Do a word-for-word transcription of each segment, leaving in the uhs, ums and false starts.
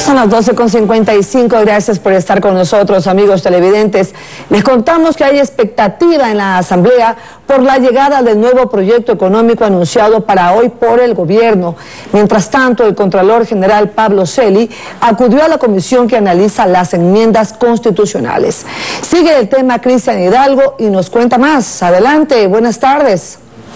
Son las doce con cincuenta y cinco, gracias por estar con nosotros, amigos televidentes. Les contamos que hay expectativa en la Asamblea por la llegada del nuevo proyecto económico anunciado para hoy por el gobierno. Mientras tanto, el Contralor General Pablo Celi acudió a la comisión que analiza las enmiendas constitucionales. Sigue el tema Cristian Hidalgo y nos cuenta más. Adelante, buenas tardes.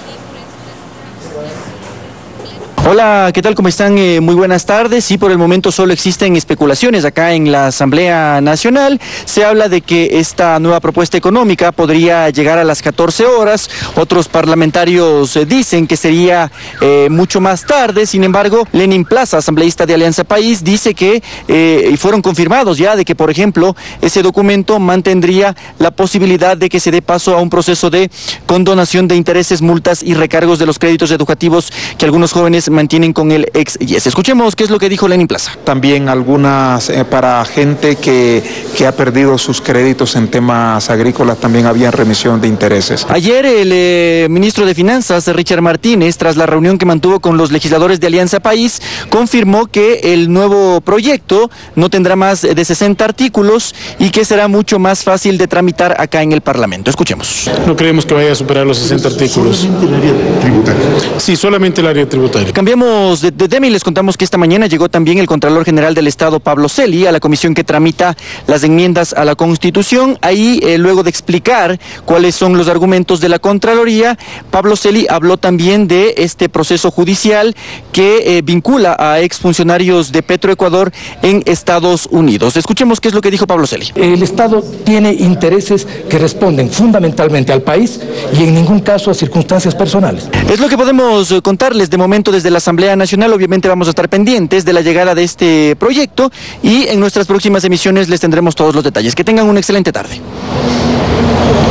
Hola, ¿qué tal? ¿Cómo están? Eh, muy buenas tardes. Sí, por el momento solo existen especulaciones acá en la Asamblea Nacional. Se habla de que esta nueva propuesta económica podría llegar a las catorce horas. Otros parlamentarios eh, dicen que sería eh, mucho más tarde. Sin embargo, Lenin Plaza, asambleísta de Alianza País, dice que eh, y fueron confirmados ya de que, por ejemplo, ese documento mantendría la posibilidad de que se dé paso a un proceso de condonación de intereses, multas y recargos de los créditos educativos que algunos jóvenes mantienen con el ex I E S. Escuchemos qué es lo que dijo Lenin Plaza. También algunas eh, para gente que, que ha perdido sus créditos en temas agrícolas, también había remisión de intereses. Ayer el eh, ministro de Finanzas, Richard Martínez, tras la reunión que mantuvo con los legisladores de Alianza País, confirmó que el nuevo proyecto no tendrá más de sesenta artículos y que será mucho más fácil de tramitar acá en el Parlamento. Escuchemos. No creemos que vaya a superar los sesenta artículos. ¿Solamente el área tributaria? Sí, solamente el área tributaria. Cambiamos de, de tema y les contamos que esta mañana llegó también el Contralor General del Estado, Pablo Celi, a la comisión que tramita las enmiendas a la Constitución. Ahí, eh, luego de explicar cuáles son los argumentos de la Contraloría, Pablo Celi habló también de este proceso judicial que eh, vincula a exfuncionarios de Petroecuador en Estados Unidos. Escuchemos qué es lo que dijo Pablo Celi. El Estado tiene intereses que responden fundamentalmente al país y en ningún caso a circunstancias personales. Es lo que podemos contarles de momento desde la Asamblea Nacional. Obviamente vamos a estar pendientes de la llegada de este proyecto y en nuestras próximas emisiones les tendremos todos los detalles. Que tengan una excelente tarde.